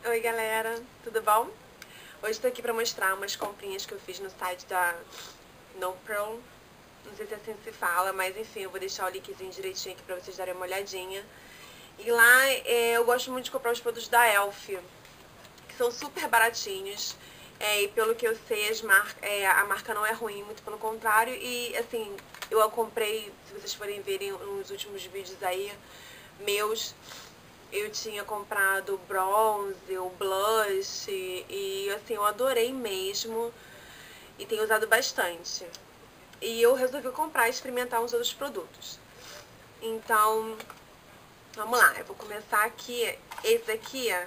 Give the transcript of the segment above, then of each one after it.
Oi galera, tudo bom? Hoje tô aqui pra mostrar umas comprinhas que eu fiz no site da NoPro. Não sei se assim se fala, mas enfim, eu vou deixar o linkzinho direitinho aqui pra vocês darem uma olhadinha. E lá eu gosto muito de comprar os produtos da Elf, que são super baratinhos. E pelo que eu sei, a marca não é ruim, muito pelo contrário. E assim, eu a comprei, se vocês forem verem nos últimos vídeos aí meus, eu tinha comprado o bronze, o blush e assim, eu adorei mesmo e tenho usado bastante. E eu resolvi comprar e experimentar uns outros produtos. Então, vamos lá, eu vou começar aqui. Esse daqui é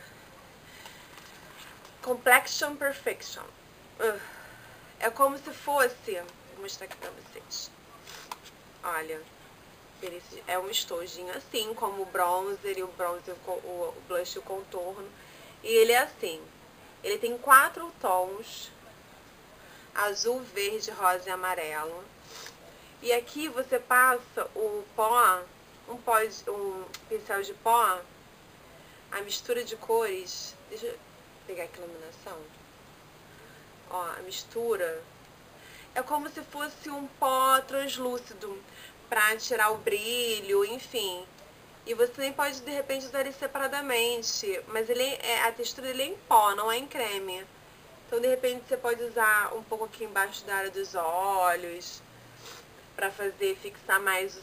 Complexion Perfection. É como se fosse, vou mostrar aqui pra vocês. Olha, é um estojinho assim, como o bronzer, o blush e o contorno. E ele é assim, ele tem 4 tons, azul, verde, rosa e amarelo. E aqui você passa o pó, um pincel de pó, a mistura de cores. Deixa eu pegar aqui a iluminação. Ó, a mistura é como se fosse um pó translúcido pra tirar o brilho, enfim. E você nem pode de repente usar ele separadamente, mas a textura dele é em pó, não é em creme. Então de repente você pode usar um pouco aqui embaixo da área dos olhos pra fazer fixar mais o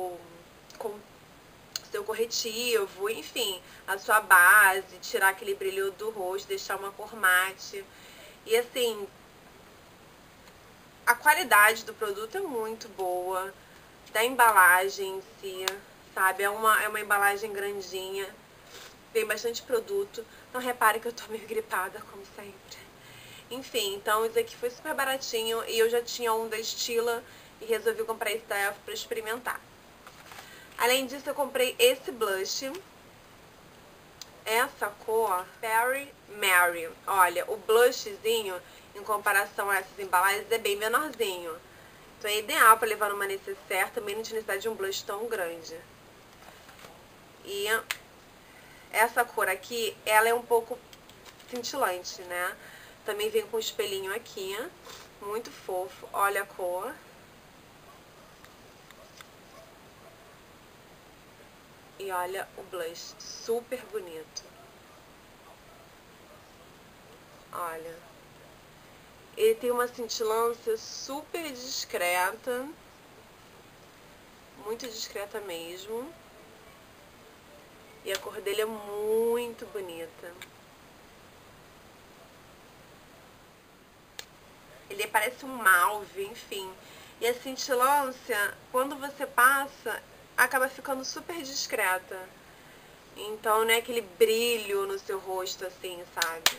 seu corretivo, enfim, a sua base, tirar aquele brilho do rosto, deixar uma cor mate. E assim, a qualidade do produto é muito boa, da embalagem em si, sabe? É uma embalagem grandinha, vem bastante produto. Não repare que eu tô meio gripada, como sempre. Enfim, então isso aqui foi super baratinho e eu já tinha um da Stila e resolvi comprar esse da Elf pra experimentar. Além disso, eu comprei esse blush. Essa cor, Fairy Mary. Olha, o blushzinho, em comparação a essas embalagens, é bem menorzinho. Então é ideal para levar numa necessaire, também não tinha necessidade de um blush tão grande. E essa cor aqui, ela é um pouco cintilante, né? Também vem com um espelhinho aqui, muito fofo. Olha a cor. E olha o blush, super bonito. Olha. Ele tem uma cintilância super discreta. Muito discreta mesmo. E a cor dele é muito bonita. Ele parece um mauve, enfim. E a cintilância, quando você passa, acaba ficando super discreta. Então não é aquele brilho no seu rosto assim, sabe?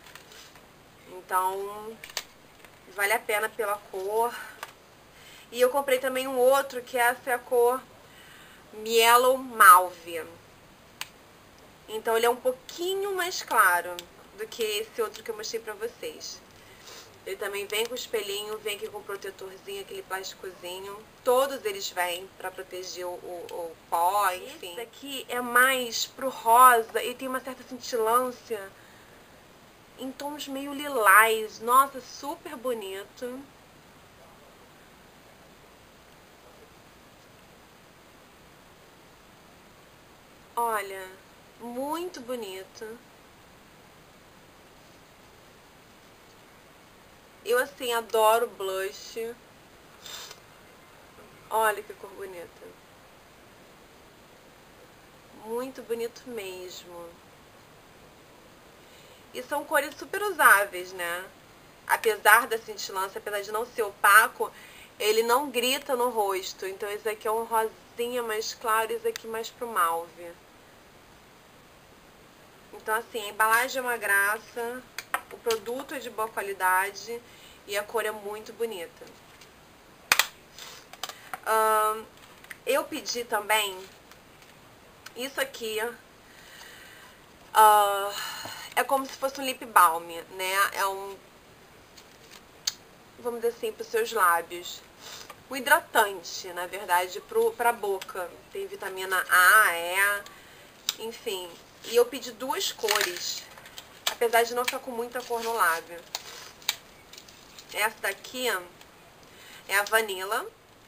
Então vale a pena pela cor. E eu comprei também um outro, que essa é a cor Yellow Mauve. Então ele é um pouquinho mais claro do que esse outro que eu mostrei pra vocês. Ele também vem com espelhinho, vem aqui com protetorzinho, aquele plásticozinho. Todos eles vêm pra proteger o pó, enfim. Esse daqui é mais pro rosa e tem uma certa cintilância em tons meio lilás. Nossa, super bonito. Olha, muito bonito. Eu, assim, adoro blush. Olha que cor bonita. Muito bonito mesmo. E são cores super usáveis, né? Apesar da cintilância, apesar de não ser opaco, ele não grita no rosto. Então esse aqui é um rosinha mais claro e esse aqui mais pro mauve. Então assim, a embalagem é uma graça, o produto é de boa qualidade e a cor é muito bonita. Eu pedi também isso aqui. É como se fosse um lip balm, né? É um, vamos dizer assim, para os seus lábios. Um hidratante, na verdade, pra boca. Tem vitamina A, E, enfim. E eu pedi 2 cores. apesar de não ficar com muita cor no lábio. Essa daqui é a Vanilla.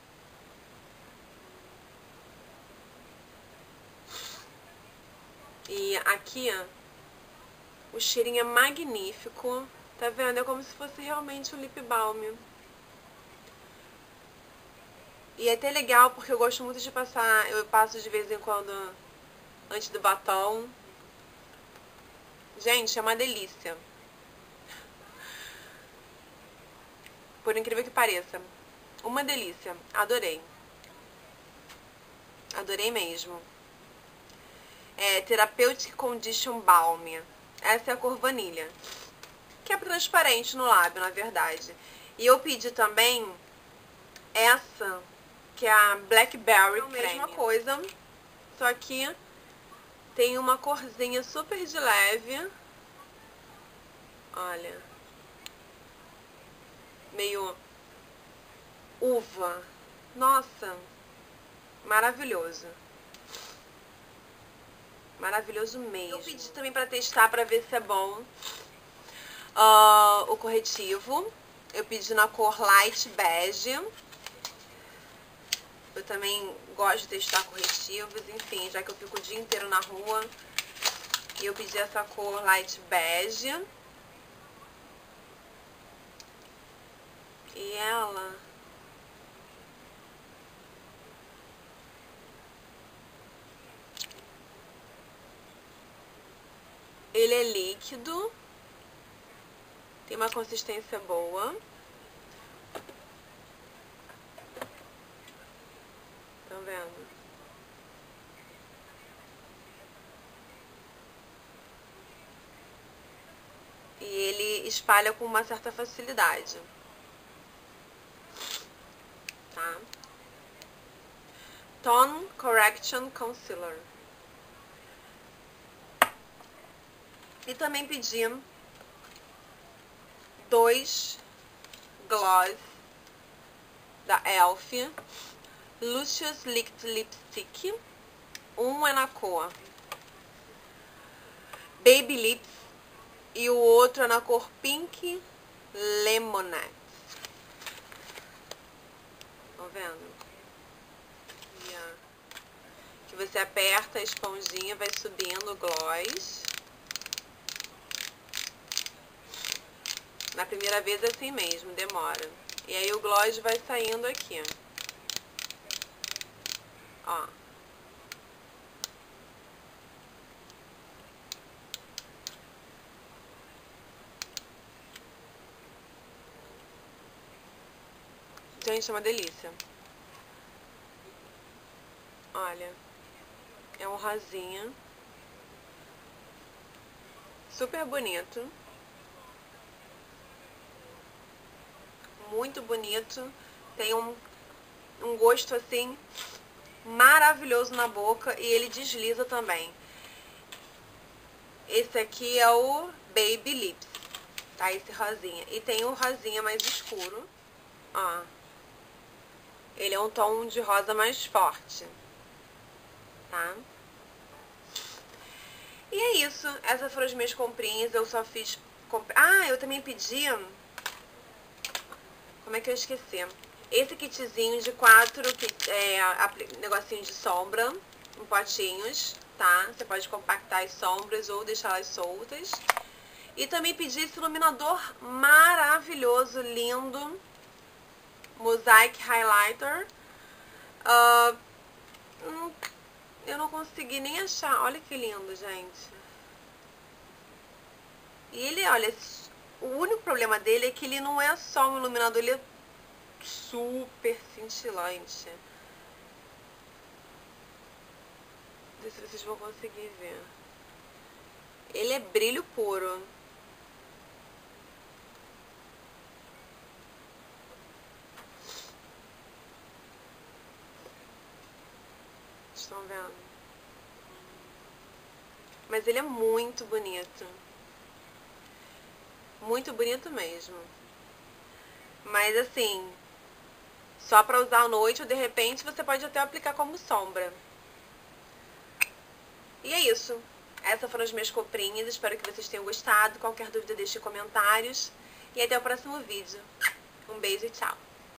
E aqui, o cheirinho é magnífico. Tá vendo? É como se fosse realmente um lip balm. E é até legal porque eu gosto muito de passar, eu passo de vez em quando antes do batom. Gente, é uma delícia. Por incrível que pareça. Uma delícia. Adorei. Adorei mesmo. É Therapeutic Condition Balm. Essa é a cor vanilha. Que é transparente no lábio, na verdade. E eu pedi também essa, que é a Blackberry Creme. Mesma coisa, só que tem uma corzinha super de leve. Olha. Meio uva. Nossa, maravilhoso. Maravilhoso mesmo. Eu pedi também pra testar, pra ver se é bom. O corretivo. Eu pedi na cor Light Bege. Eu também gosto de testar corretivos, enfim, já que eu fico o dia inteiro na rua. E eu pedi essa cor Light Bege. E ela... ele é líquido. Tem uma consistência boa. Estão vendo? E ele espalha com uma certa facilidade. Tá? Tone Correction Concealer. E também pedi 2 gloss da e.l.f. Luxurious Liquid Lipstick. Um é na cor Baby Lips e o outro é na cor Pink Lemonade. Estão vendo? Que você aperta a esponjinha, vai subindo o gloss. Na primeira vez é assim mesmo, demora. E aí o gloss vai saindo aqui. Ó. Gente, é uma delícia. Olha. É um rosinha. Super bonito. Muito bonito. Tem um gosto assim maravilhoso na boca. E ele desliza também. Esse aqui é o Baby Lips, tá? Esse rosinha. E tem o rosinha mais escuro. Ó. Ele é um tom de rosa mais forte. Tá? E é isso. Essas foram as minhas comprinhas. Eu só fiz... Ah, eu também pedi... Como é que eu esqueci? Esse kitzinho de 4 negocinhos de sombra, em potinhos, tá? Você pode compactar as sombras ou deixá-las soltas. E também pedi esse iluminador maravilhoso, lindo, Mosaic Highlighter. Eu não consegui nem achar. Olha que lindo, gente. E ele, olha... O único problema dele é que ele não é só um iluminador, ele é super cintilante. Não sei se vocês vão conseguir ver. Ele é brilho puro. Estão vendo? Mas ele é muito bonito. Muito bonito mesmo. Mas assim, só pra usar à noite ou de repente você pode até aplicar como sombra. E é isso. Essas foram as minhas comprinhas. Espero que vocês tenham gostado. Qualquer dúvida, deixe comentários. E até o próximo vídeo. Um beijo e tchau.